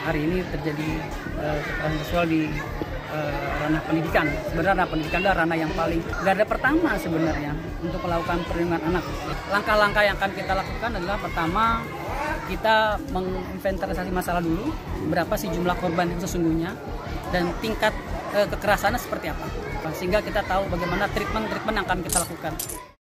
hari ini terjadi kekerasan seksual di ranah pendidikan. Sebenarnya pendidikan adalah ranah yang paling garda pertama sebenarnya untuk melakukan perlindungan anak. Langkah-langkah yang akan kita lakukan adalah pertama, kita menginventarisasi masalah dulu, berapa sih jumlah korban yang sesungguhnya dan tingkat kekerasannya seperti apa, sehingga kita tahu bagaimana treatment yang akan kita lakukan.